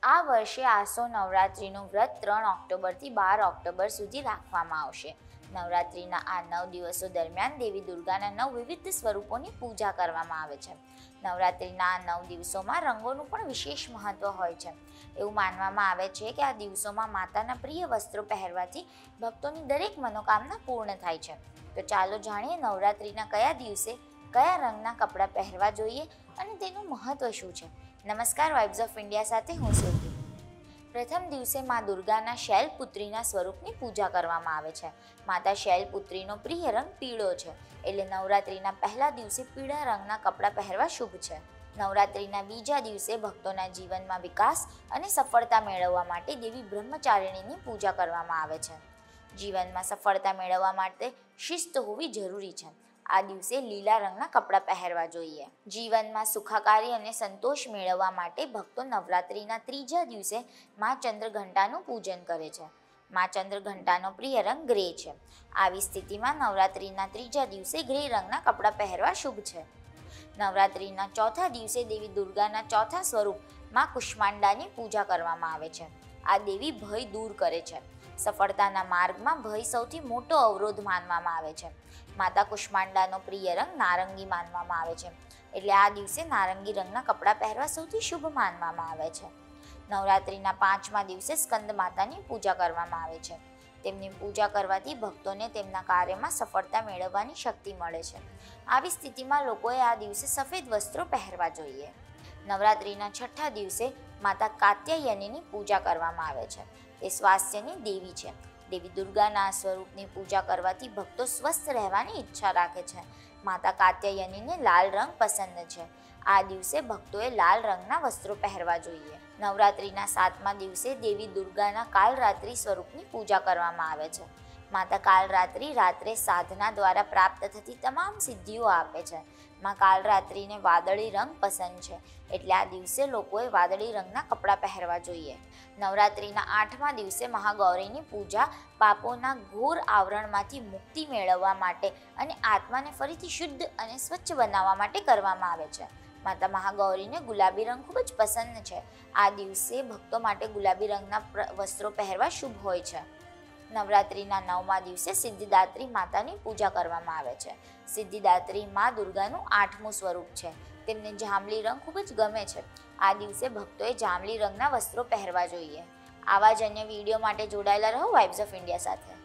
આ વર્ષે આસો નવરાત્રિનું વ્રત 3 ઓક્ટોબરથી 12 ઓક્ટોબર સુધી રાખવામાં આવશે। નવરાત્રિના આ 9 દિવસો દરમિયાન દેવી દુર્ગાના 9 વિવિધ સ્વરૂપોની પૂજા કરવામાં આવે છે। નવરાત્રિના આ 9 દિવસોમાં રંગોનું પણ વિશેષ મહત્વ હોય છે। એવું માનવામાં આવે છે કે આ દિવસોમાં માતાના પ્રિય વસ્ત્રો પહેરવાથી ભક્તોની દરેક મનોકામના પૂર્ણ થાય છે। તો ચાલો જાણીએ નવરાત્રિના કયા દિવસે કયા રંગના કપડાં પહેરવા જોઈએ અને તેનું મહત્વ શું છે। નમસ્કાર, વાઇબ્સ ઓફ ઇન્ડિયા સાથે હું શ્રુતિ। પ્રથમ દિવસે માં દુર્ગાના શૈલપુત્રીના સ્વરૂપની પૂજા કરવામાં આવે છે। માતા શૈલપુત્રીનો પ્રિય રંગ પીળો છે, એટલે નવરાત્રિના પહેલા દિવસે પીળા રંગના કપડાં પહેરવા શુભ છે। નવરાત્રિના બીજા દિવસે ભક્તોના જીવનમાં વિકાસ અને સફળતા મેળવવા માટે દેવી બ્રહ્મચારિણીની પૂજા કરવામાં આવે છે। જીવનમાં સફળતા મેળવવા માટે શિસ્ત હોવી જરૂરી છે। આ દિવસે લીલા રંગના કપડાં પહેરવા જોઈએ। જીવનમાં સુખાકારી અને સંતોષ મેળવવા માટે ભક્તો નવરાત્રિના ત્રીજા દિવસે મા ચંદ્રઘંટાનું પૂજન કરે છે। મા ચંદ્રઘંટાનો પ્રિય રંગ ગ્રે છે। આવી સ્થિતિમાં નવરાત્રિના ત્રીજા દિવસે ગ્રે રંગના કપડાં પહેરવા શુભ છે। નવરાત્રિના ચોથા દિવસે દેવી દુર્ગાના ચોથા સ્વરૂપ મા કુષ્માંડાની પૂજા કરવામાં આવે છે। આ દેવી ભય દૂર કરે છે। સફળતાના માર્ગમાં ભય સૌથી મોટો અવરોધ માનવામાં આવે છે। માતા કુષ્માંડાનો પ્રિય રંગ નારંગી માનવામાં આવે છે, એટલે આ દિવસે નારંગી રંગના કપડાં પહેરવા સૌથી શુભ માનવામાં આવે છે। નવરાત્રિના 5મા દિવસે સ્કંદ માતાની પૂજા કરવામાં આવે છે। તેમની પૂજા કરવાથી ભક્તોને તેમના કાર્યમાં સફળતા મેળવવાની શક્તિ મળે છે। આવી સ્થિતિમાં લોકોએ આ દિવસે સફેદ વસ્ત્રો પહેરવા જોઈએ। નવરાત્રિના છઠ્ઠા દિવસે માતા કાત્યાયનીની પૂજા કરવામાં આવે છે। તે સ્વાસ્થ્યની દેવી છે। દેવી દુર્ગાના સ્વરૂપની પૂજા કરવાથી ભક્તો સ્વસ્થ રહેવાની ઈચ્છા રાખે છે। માતા કાત્યાયનીને લાલ રંગ પસંદ છે। આ દિવસે ભક્તોએ લાલ રંગના વસ્ત્રો પહેરવા જોઈએ। નવરાત્રિના 7મા દિવસે દેવી દુર્ગાના કાલરાત્રિ સ્વરૂપની પૂજા કરવામાં આવે છે। માતા કાલરાત્રિ રાત્રે સાધના દ્વારા પ્રાપ્ત થતી તમામ સિદ્ધિઓ આપે છે। માં કાલરાત્રિને વાદળી રંગ પસંદ છે, એટલે આ દિવસે લોકોએ વાદળી રંગના કપડાં પહેરવા જોઈએ। નવરાત્રિના 8મા દિવસે મહાગૌરીની પૂજા પાપોના ઘોર આવરણમાંથી મુક્તિ મેળવવા માટે અને આત્માને ફરીથી શુદ્ધ અને સ્વચ્છ બનાવવા માટે કરવામાં આવે છે। માતા મહાગૌરીને ગુલાબી રંગ ખૂબ જ પસંદ છે। આ દિવસે ભક્તો માટે ગુલાબી રંગના વસ્ત્રો પહેરવા શુભ હોય છે। નવરાત્રિના 9મા દિવસે સિદ્ધિદાત્રી માતાની પૂજા કરવામાં આવે છે। સિદ્ધિદાત્રી મા દુર્ગાનું 8મું સ્વરૂપ છે। તેમને જાંબલી રંગ ખૂબ જ ગમે છે। આ દિવસે ભક્તોએ જાંબલી રંગના વસ્ત્રો પહેરવા જોઈએ। આવા જ અન્ય વિડીયો માટે જોડાયેલા રહો વાઇબ્સ ઓફ ઇન્ડિયા સાથે।